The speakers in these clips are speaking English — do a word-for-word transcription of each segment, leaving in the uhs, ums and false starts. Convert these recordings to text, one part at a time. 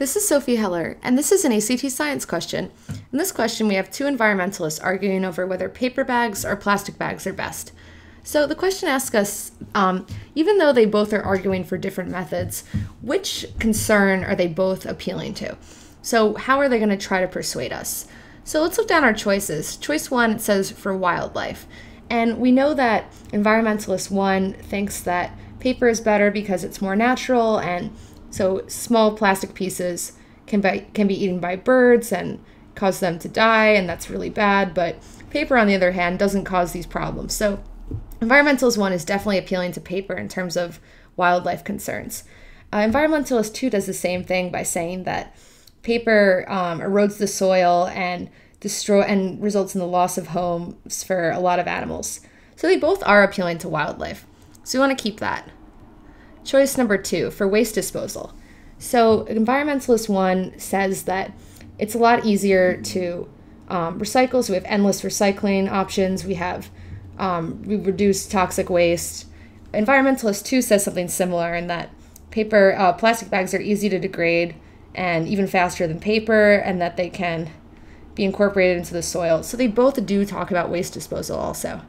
This is Sophie Heller, and this is an A C T science question. In this question, we have two environmentalists arguing over whether paper bags or plastic bags are best. So the question asks us, um, even though they both are arguing for different methods, which concern are they both appealing to? So how are they going to try to persuade us? So let's look down our choices. Choice one, it says for wildlife. And we know that environmentalist one thinks that paper is better because it's more natural, and so small plastic pieces can be, can be eaten by birds and cause them to die, and that's really bad. But paper, on the other hand, doesn't cause these problems. So environmentalist one is definitely appealing to paper in terms of wildlife concerns. Uh, environmentalist two does the same thing by saying that paper um, erodes the soil and destroy and results in the loss of homes for a lot of animals. So they both are appealing to wildlife. So we want to keep that. Choice number two, for waste disposal. So environmentalist one says that it's a lot easier to um, recycle. So we have endless recycling options. We have um, we reduce toxic waste. Environmentalist two says something similar in that paper, uh, plastic bags are easy to degrade and even faster than paper, and that they can be incorporated into the soil. So they both do talk about waste disposal also.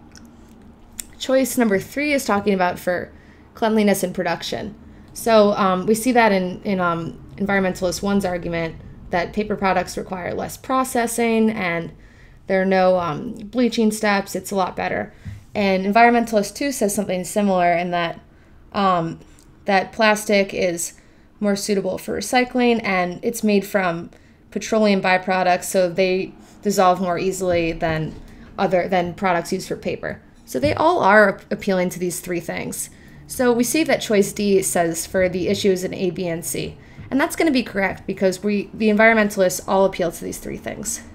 Choice number three is talking about for cleanliness and production. So um, we see that in, in um, environmentalist one's argument that paper products require less processing and there are no um, bleaching steps. It's a lot better. And environmentalist two says something similar in that um, that plastic is more suitable for recycling and it's made from petroleum byproducts, so they dissolve more easily than other than products used for paper. So they all are appealing to these three things. So we see that choice D says for the issues in A, B, and C. And that's going to be correct because we, the environmentalists all appeal to these three things.